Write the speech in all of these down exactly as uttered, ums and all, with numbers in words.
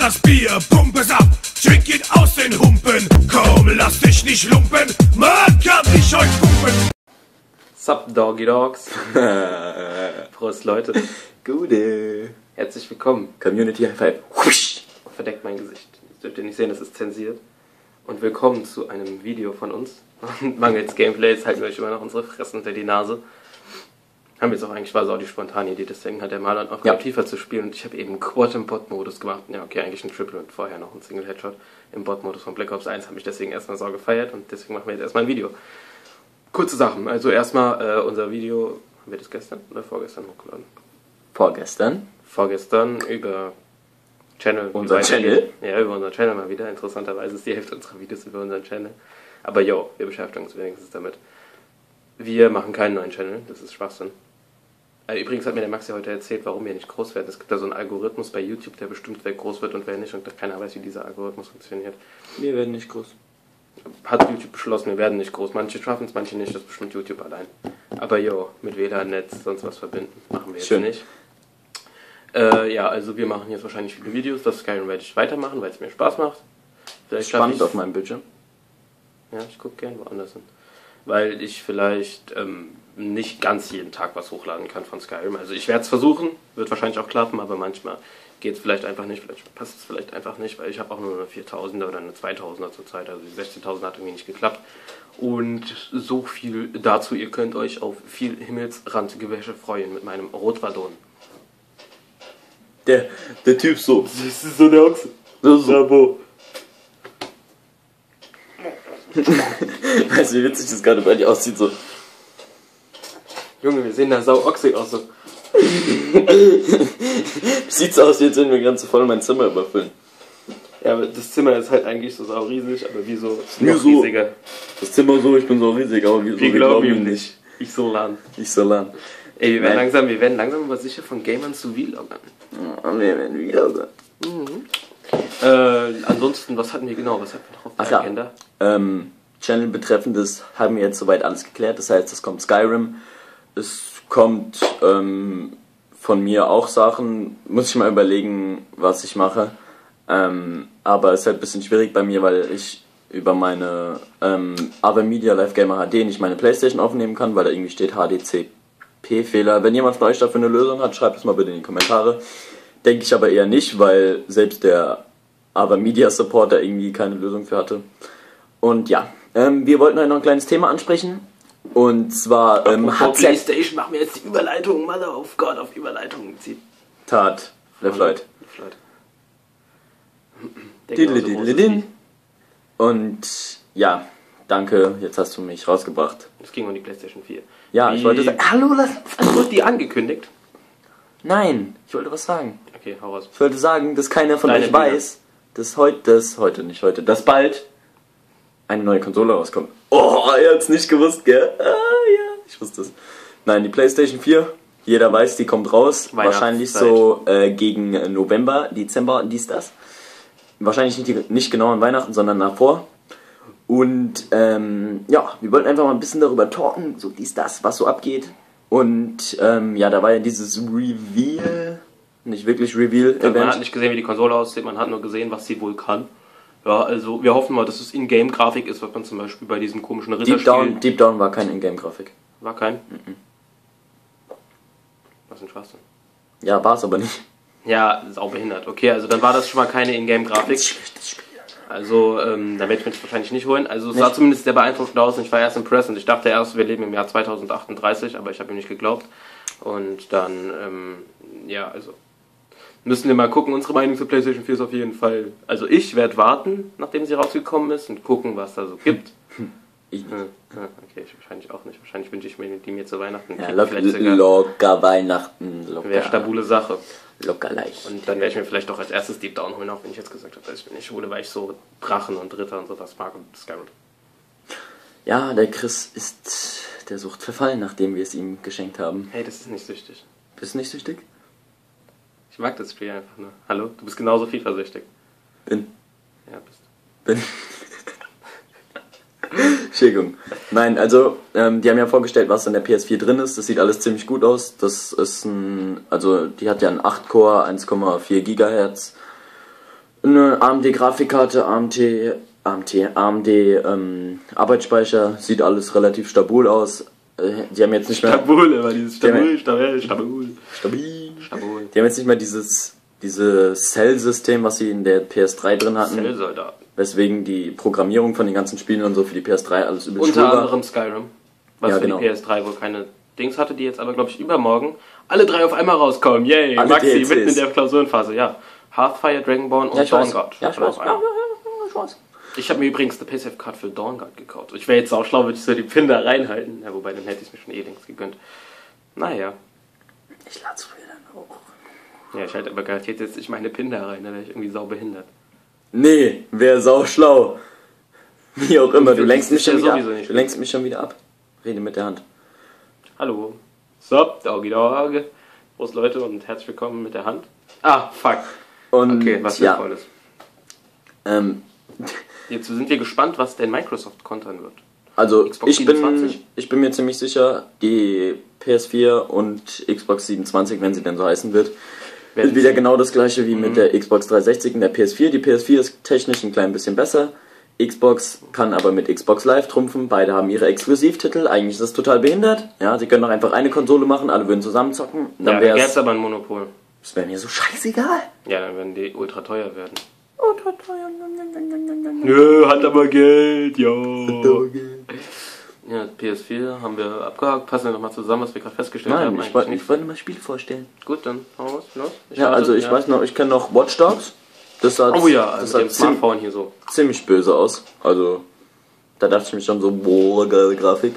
das Bier, pump es ab, trink it aus den Humpen. Komm, lass dich nicht lumpen, man kann dich euch pumpen. Sup, Doggy Dogs. Prost, Leute. Gute. Herzlich willkommen. Community High Five. Verdeckt mein Gesicht. Das dürft ihr nicht sehen, das ist zensiert. Und willkommen zu einem Video von uns. Und mangels Gameplays halten wir euch immer noch unsere Fressen unter die Nase. Haben jetzt auch eigentlich, war es auch die spontane Idee, deswegen hat der Marlon auch ja. tiefer zu spielen. Und ich habe eben Quad im Bot-Modus gemacht. Ja, okay, eigentlich ein Triple und vorher noch ein Single-Headshot im Bot-Modus von Black Ops eins. Habe mich deswegen erstmal sau gefeiert und deswegen machen wir jetzt erstmal ein Video. Kurze Sachen. Also erstmal äh, unser Video, haben wir das gestern oder vorgestern hochgeladen? Vorgestern? Vorgestern über Channel. Unser Channel? Ja, über unseren Channel mal wieder. Interessanterweise ist die Hälfte unserer Videos über unseren Channel. Aber jo, wir beschäftigen uns wenigstens damit. Wir machen keinen neuen Channel, das ist Schwachsinn. Also übrigens hat mir der Maxi heute erzählt, warum wir nicht groß werden. Es gibt da so einen Algorithmus bei YouTube, der bestimmt, wer groß wird und wer nicht. Und keiner weiß, wie dieser Algorithmus funktioniert. Wir werden nicht groß. Hat YouTube beschlossen, wir werden nicht groß. Manche schaffen es, manche nicht. Das bestimmt YouTube allein. Aber jo, mit W L A N-Netz sonst was verbinden, machen wir jetzt Schön. nicht. Äh, ja, also wir machen jetzt wahrscheinlich viele Videos. Das Skyrim werde ich weitermachen, weil es mir Spaß macht. Vielleicht Spannend auf meinem Bildschirm. Ja, ich gucke gern woanders hin. Weil ich vielleicht ähm, nicht ganz jeden Tag was hochladen kann von Skyrim. Also ich werde es versuchen, wird wahrscheinlich auch klappen, aber manchmal geht es vielleicht einfach nicht, vielleicht passt es vielleicht einfach nicht, weil ich habe auch nur eine viertausender oder eine zweitausender zurzeit, also die sechzehntausender hat irgendwie nicht geklappt. Und so viel dazu, ihr könnt euch auf viel Himmelsrandgewäsche freuen mit meinem Rotwadon. Der, der Typ so. Das ist so der Ochse. Das ist so. Ja, wo? Weißt du, wie witzig das gerade bei dir aussieht? So. Junge, wir sehen da sau ochsig aus. So. Sieht's aus, jetzt sind wir ganz so voll mein Zimmer überfüllen. Ja, aber das Zimmer ist halt eigentlich so sau riesig, aber wieso Nur noch so. riesiger? Das Zimmer so, ich bin so riesig, aber wieso? Wir glauben ihm nicht. Ich so lan. Ich so lang. Ey, wir werden Nein. langsam, wir werden langsam aber sicher von Gamern zu Vloggern. Ja, wir werden wieder sein. Mhm. Äh, ansonsten, was hatten wir genau? Was hatten wir noch auf der Ach ja. Agenda? Ähm, Channel betreffendes haben wir jetzt soweit alles geklärt. Das heißt, es kommt Skyrim. Es kommt ähm, von mir auch Sachen. Muss ich mal überlegen, was ich mache. Ähm, aber es ist halt ein bisschen schwierig bei mir, weil ich über meine ähm, Avermedia Live Gamer H D nicht meine Playstation aufnehmen kann, weil da irgendwie steht H D C P-Fehler. Wenn jemand von euch dafür eine Lösung hat, schreibt es mal bitte in die Kommentare. Denke ich aber eher nicht, weil selbst der Avermedia Supporter irgendwie keine Lösung für hatte. Und ja, ähm, wir wollten heute noch ein kleines Thema ansprechen. Und zwar ähm, hat PlayStation, machen wir jetzt die Überleitung, Mother of God, auf Überleitung zieht. Tat Left Light. Und ja, danke, jetzt hast du mich rausgebracht. Es ging um die PlayStation vier. Ja, Wie, ich wollte sagen. Hallo, lass. wurde die angekündigt? Nein, ich wollte was sagen. Okay, hau raus. Ich wollte sagen, dass keiner von Deine euch weiß, dass heute, das heute nicht heute, dass bald eine neue Konsole rauskommt. Oh, ihr habt's nicht gewusst, gell? Ah, ja, ich wusste es. Nein, die PlayStation vier, jeder weiß, die kommt raus. Wahrscheinlich so äh, gegen November, Dezember, dies, das. Wahrscheinlich nicht, nicht genau an Weihnachten, sondern davor. Und ähm, ja, wir wollten einfach mal ein bisschen darüber talken, so dies, das, was so abgeht. Und ähm, ja, da war ja dieses Reveal, nicht wirklich Reveal-Event. Man hat nicht gesehen, wie die Konsole aussieht, man hat nur gesehen, was sie wohl kann. Ja, also wir hoffen mal, dass es In-Game-Grafik ist, was man zum Beispiel bei diesem komischen Ritterspiel... Deep Down, Deep Down war kein In-Game-Grafik. War kein? Mhm. Was ein Schwachsinn. Ja, war es aber nicht. Ja, saubehindert. Okay, also dann war das schon mal keine In-Game-Grafik. Also, ähm, da werde ich mir das wahrscheinlich nicht holen. Also es nicht. sah zumindest sehr beeindruckend aus und ich war erst impressed und ich dachte erst, wir leben im Jahr zweitausendachtunddreißig, aber ich habe ihm nicht geglaubt. Und dann, ähm, ja, also müssen wir mal gucken. Unsere Meinung zur PlayStation vier ist auf jeden Fall, also ich werde warten, nachdem sie rausgekommen ist und gucken, was da so gibt. Ich nicht. Ja, okay, ich wahrscheinlich auch nicht. Wahrscheinlich wünsche ich mir die mir zu Weihnachten. Ja, locker, locker Weihnachten. Locker. Wäre stabile Sache. Locker leicht. Und dann werde ich mir vielleicht auch als erstes Deep Down holen, auch wenn ich jetzt gesagt habe, dass ich mir nicht hole, weil ich so Drachen und Ritter und sowas mag und Skyrim. Ja, der Chris ist der Sucht verfallen, nachdem wir es ihm geschenkt haben. Hey, das ist nicht süchtig. Bist du nicht süchtig? Ich mag das Spiel einfach nur. Hallo? Du bist genauso FIFA-süchtig. Bin. Ja, bist Bin. Entschuldigung. Nein, also, ähm, die haben ja vorgestellt, was in der P S vier drin ist. Das sieht alles ziemlich gut aus. Das ist ein, also, die hat ja einen acht Core, eins Komma vier Gigahertz Eine A M D-Grafikkarte, A M D, A M D, A M D ähm, Arbeitsspeicher, sieht alles relativ stabil aus. Äh, die haben jetzt nicht mehr... Stabil, immer dieses Stabil, stabil, stabil. Stabil. Stabil. Die haben jetzt nicht mehr dieses, dieses Cell-System, was sie in der P S drei drin hatten. Cell-Soldaten. Weswegen die Programmierung von den ganzen Spielen und so für die P S drei alles übelst Unter schwul war. anderem Skyrim, was Ja, für genau. die P S drei wohl keine Dings hatte, die jetzt aber, glaube ich, übermorgen alle drei auf einmal rauskommen. Yay, Alle Maxi, D L Cs. mitten in der Klausurenphase, ja. Hearthfire, Dragonborn und Ja, ich weiß. Dawnguard. Ja, ich Alle weiß. auf Ja, ja, einmal. ja, ich weiß. Ich habe mir übrigens eine P S F-Card für Dawnguard gekauft. Ich wäre jetzt auch schlau, würde ich so die Pin da reinhalten. Ja, wobei, dann hätte ich mir schon eh links gegönnt. Naja. Ich lade es früher dann hoch. Ja, ich halte aber garantiert jetzt nicht meine Pin da rein, da wäre ich irgendwie sau behindert. Nee, wär sau schlau. Wie auch immer, du lenkst mich Ja, schon wieder ab. sowieso nicht. Du lenkst mich schon wieder ab. Rede mit der Hand. Hallo. Sup, Doggy Dog. Prost Leute und herzlich willkommen mit der Hand. Ah, fuck. Und Okay, was ja, Sinnvolles. ähm, Jetzt sind wir gespannt, was denn Microsoft kontern wird. also Xbox ich bin, siebenundzwanzig? ich bin mir ziemlich sicher, die P S vier und Xbox siebenundzwanzig, wenn sie denn so heißen wird, Werden ist wieder sie- genau das gleiche wie Mhm. mit der Xbox dreihundertsechzig und der P S vier. Die P S vier ist technisch ein klein bisschen besser. Xbox kann aber mit Xbox Live trumpfen. Beide haben ihre Exklusivtitel. Eigentlich ist das total behindert. Ja, sie können doch einfach eine Konsole machen, alle würden zusammen zocken. Dann Ja, da wäre gäbe es. es aber ein Monopol. Das wäre mir so scheißegal. Ja, dann werden die ultra teuer werden. Ultra teuer. Nö, hat aber Geld, ja. Ja, P S vier haben wir abgehakt. Passen wir nochmal zusammen, was wir gerade festgestellt Nein, haben. ich Eigentlich wollte nicht. ich wollte mal Spiele vorstellen. Gut, dann hau los. los. Ich Ja, warte, also ich ja. weiß noch, ich kenne noch Watch Dogs. Das sah, Oh ja, das also sah mit dem ziemlich, Smartphone hier so. ziemlich böse aus. Also da dachte ich mir schon so, boah, geile Grafik.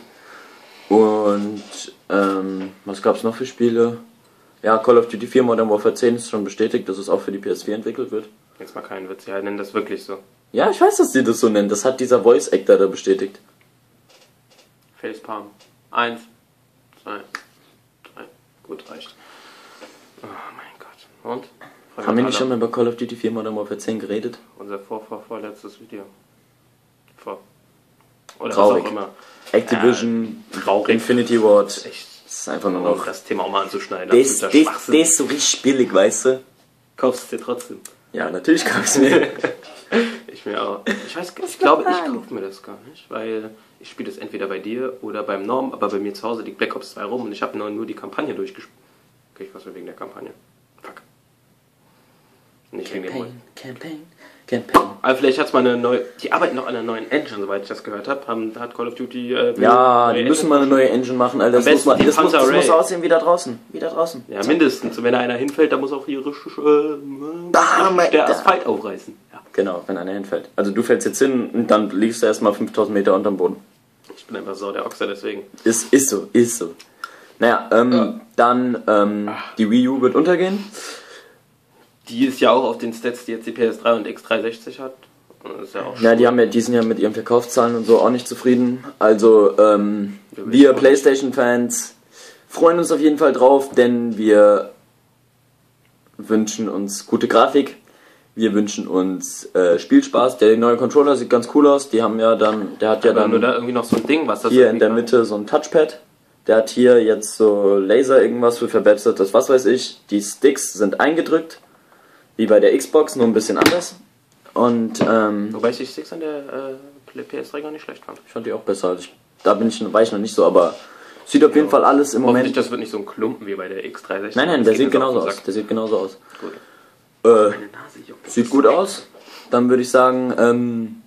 Und ähm, was gab's noch für Spiele? Ja, Call of Duty vier Modern Warfare zehn ist schon bestätigt, dass es auch für die P S vier entwickelt wird. Jetzt mal keinen Witz, ja, nennen das wirklich so. Ja, ich weiß, dass sie das so nennen. Das hat dieser Voice Actor da bestätigt. Facepalm. Eins, zwei, drei. Gut, reicht. Oh mein Gott. Und? Freuen Haben wir uns nicht alle. schon mal über Call of Duty vier Modern Warfare zehn geredet? Unser vor, vor, vorletztes Video. Vor. Oder Traurig. was auch immer. Activision, traurig. Infinity Ward. Das ist echt. Das ist einfach nur Um noch... das Thema auch mal anzuschneiden. Das, absoluter das, Schwachsinn. das ist so richtig billig, weißt du? Kaufst es dir trotzdem. Ja, natürlich kaufst du mir. Ich mir auch. Ich weiß, ich glaube, ich kaufe mir das gar nicht, weil ich spiele das entweder bei dir oder beim Norm, aber bei mir zu Hause liegt Black Ops zwei rum und ich habe nur, nur die Kampagne durchgespielt. Okay, ich weiß nur wegen der Kampagne. Fuck. Nicht wegen dem Mod. Campaign, Campaign. Aber vielleicht hat's mal eine neue. Die arbeiten noch an einer neuen Engine, soweit ich das gehört habe. Haben, da hat Call of Duty. Äh, Ja, neue die müssen Engine. mal eine neue Engine machen, Alter. Das, Am muss, mal, besten die das, muss, das Panther muss Ray. aussehen wie da draußen. Wie da draußen. Ja, mindestens. Und wenn da einer hinfällt, dann muss auch hier äh, Ah, mein- der da. Asphalt aufreißen. Ja. Genau, wenn einer hinfällt. Also du fällst jetzt hin und dann liegst du erstmal fünftausend Meter unterm Boden. Ich bin einfach so der Ochser, deswegen. Ist, ist so, ist so. Naja, ähm, Ja. dann, ähm, die Wii U wird untergehen. Die ist ja auch auf den Stats, die jetzt die P S drei und X dreihundertsechzig hat. Das ist ja auch Ja, die haben ja, die sind ja mit ihren Verkaufszahlen und so auch nicht zufrieden. Also, ähm, Ja, will wir ich auch PlayStation-Fans freuen uns auf jeden Fall drauf, denn wir wünschen uns gute Grafik. Wir wünschen uns äh, Spielspaß. Der neue Controller sieht ganz cool aus. Die haben ja dann, der hat ja aber dann nur da irgendwie noch so ein Ding, was das hier in der irgendwie Mitte so ein Touchpad. Der hat hier jetzt so Laser irgendwas für verbessertes, was weiß ich. Die Sticks sind eingedrückt, wie bei der Xbox, nur ein bisschen anders. Und ähm, Wobei ich die Sticks an der äh, P S drei gar nicht schlecht fand. ich fand die auch besser. Also ich, da bin ich, war ich noch nicht so, aber sieht auf jeden Fall alles im Hoffentlich, Moment. das wird nicht so ein Klumpen wie bei der X dreihundertsechzig. Nein, nein, Das der geht sieht mir so auf genauso den aus. Sack. Der sieht genauso aus. Gut. Äh, Meine Nase juckt. sieht gut aus. Dann würde ich sagen, ähm,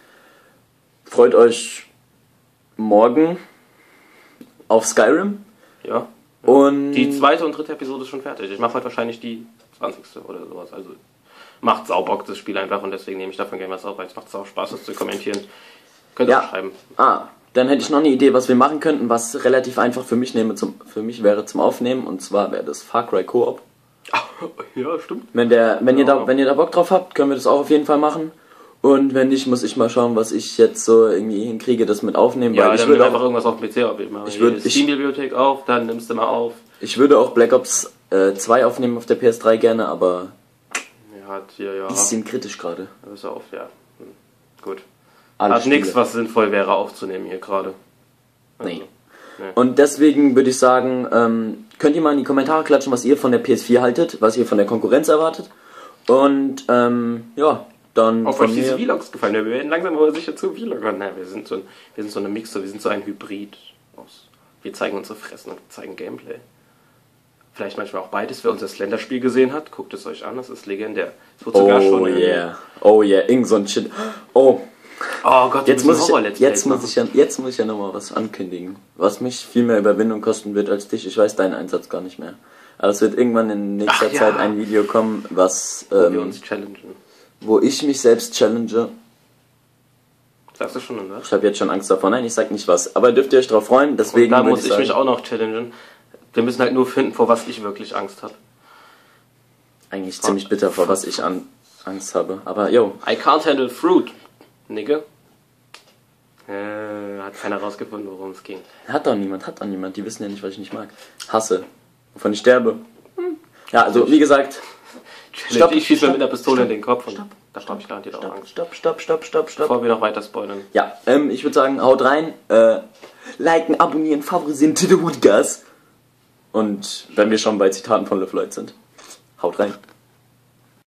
freut euch morgen auf Skyrim. Ja. Und Die zweite und dritte Episode ist schon fertig. Ich mache heute wahrscheinlich die zwanzigste oder sowas. Also macht sau Bock, das Spiel einfach, und deswegen nehme ich davon gerne was auf, weil es macht sau Spaß, das zu kommentieren. Könnt ihr Ja. auch schreiben. Ah, dann hätte ich noch eine Idee, was wir machen könnten, was relativ einfach für mich nehme zum, für mich wäre zum Aufnehmen, und zwar wäre das Far Cry Koop. Ja, stimmt. Wenn der, wenn ihr Ja. da, wenn ihr da Bock drauf habt, können wir das auch auf jeden Fall machen. Und wenn nicht, muss ich mal schauen, was ich jetzt so irgendwie hinkriege, das mit aufnehmen, Ja, weil ich dann nimm würde einfach auch, irgendwas auf dem P C auf. Ich mache Ich ich würd- die ich- Steam-Bibliothek auf, dann nimmst du mal auf. ich würde auch Black Ops äh, zwei aufnehmen auf der P S drei gerne, aber Ja, hat hier, ja. bisschen kritisch gerade. Hörst du auf, ja. Hm. Gut. Alle Hat nichts, Spiele. was sinnvoll wäre aufzunehmen hier gerade. Also, Nee. Und deswegen würde ich sagen, ähm, könnt ihr mal in die Kommentare klatschen, was ihr von der P S vier haltet, was ihr von der Konkurrenz erwartet. Und, ähm, ja, dann Auf von euch diese mir... Vlogs gefallen. Wir werden langsam aber sicher zu Vloggern. Naja, wir sind so ein, wir sind so eine Mixer, wir sind so ein Hybrid aus. Wir zeigen unsere Fressen und zeigen Gameplay. Vielleicht manchmal auch beides. Wer unser Slender-Spiel gesehen hat, guckt es euch an, das ist legendär. Es wurde sogar Oh schon in- yeah, oh yeah, irgend so ein Shit. Oh, Oh Gott, jetzt wir muss, müssen ich, Horror-Let's jetzt, Plays muss machen. ich ja, jetzt muss ich ja nochmal was ankündigen, was mich viel mehr Überwindung kosten wird als dich. Ich weiß deinen Einsatz gar nicht mehr. Aber es wird irgendwann in nächster Ach ja. Zeit ein Video kommen, was, Wo wir ähm, uns challengen. wo ich mich selbst challenge. Sagst du schon, oder? Ich habe jetzt schon Angst davor. Nein, ich sag nicht was. Aber dürft ihr euch drauf freuen, Und deswegen da würde muss ich ich sagen, mich auch noch challengen. Wir müssen halt nur finden, vor was ich wirklich Angst habe. eigentlich ziemlich bitter, vor was ich an Angst habe. Aber yo, I can't handle fruit, Nigga. Äh, hat keiner rausgefunden, worum es ging. hat doch niemand, hat doch niemand. Die wissen ja nicht, was ich nicht mag. Hasse. Wovon ich sterbe. Ja, also wie gesagt, Stopp, ich schieße mir stopp, mit der Pistole stopp, in den Kopf und stopp, da habe ich garantiert auch stopp, Angst. stopp, stopp, stopp, stopp, stopp. Bevor wir noch weiter spoilern. Ja, ähm, ich würde sagen, haut rein, äh, liken, abonnieren, favorisieren, to the wood gas. Und wenn wir schon bei Zitaten von LeFloid sind, haut rein.